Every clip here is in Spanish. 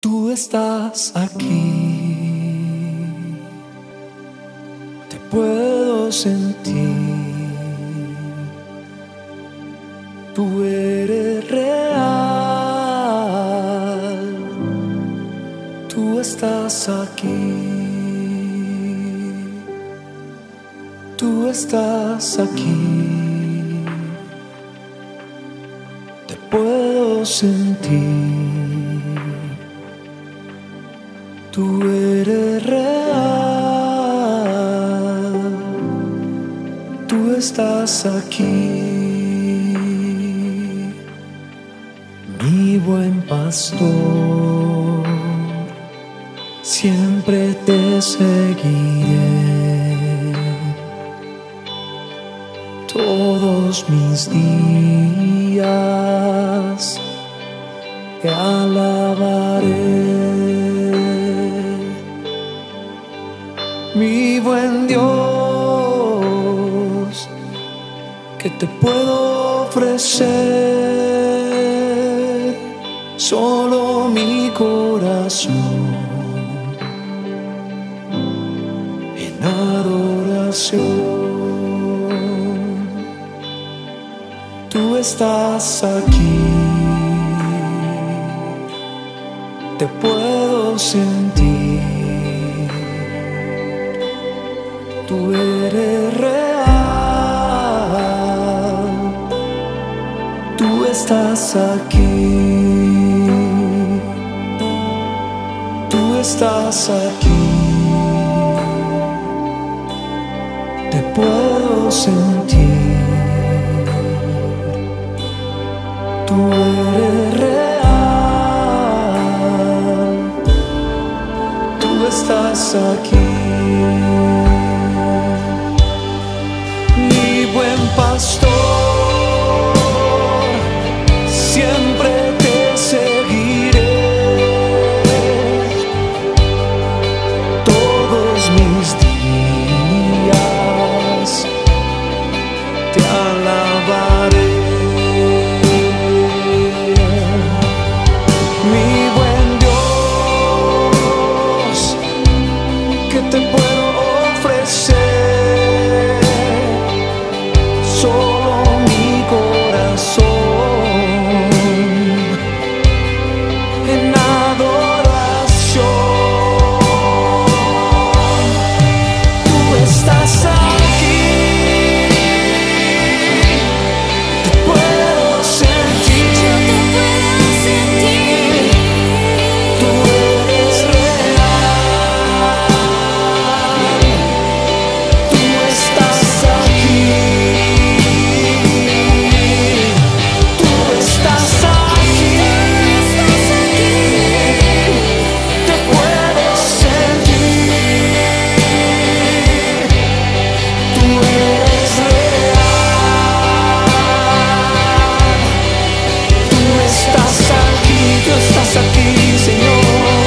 Tú estás aquí, te puedo sentir. Tú eres real, tú estás aquí, tú estás aquí, te puedo sentir. Tú eres real, tú estás aquí, mi buen pastor, siempre te seguiré, todos mis días te alabaré. Mi buen Dios, ¿qué te puedo ofrecer? Solo mi corazón en adoración. Tú estás aquí, te puedo sentir. Tú eres real, tú estás aquí, tú estás aquí, te puedo sentir. Tú eres real, tú estás aquí. Pastor, siempre te seguiré, todos mis días te alabaré. Mi buen Dios, ¿qué te puedo ofrecer? Solo mi corazón en adoración. Tú estás aquí, te puedo sentir. Tú eres real, tú estás aquí. Aquí, Señor.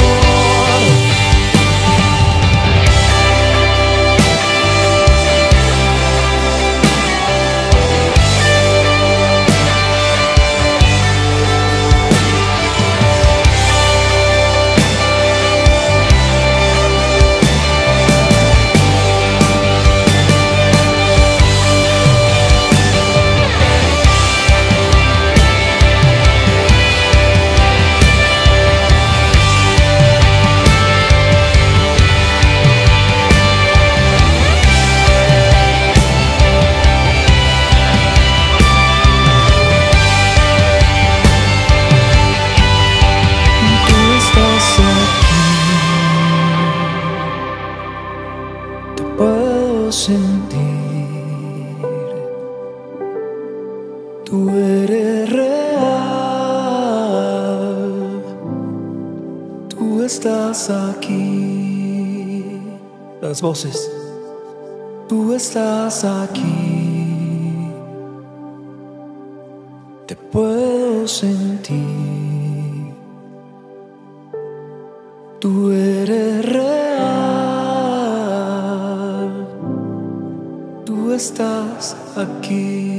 Sentir, tú eres real, tú estás aquí. Las voces, tú estás aquí, te puedo sentir. Tú eres real, tú estás aquí.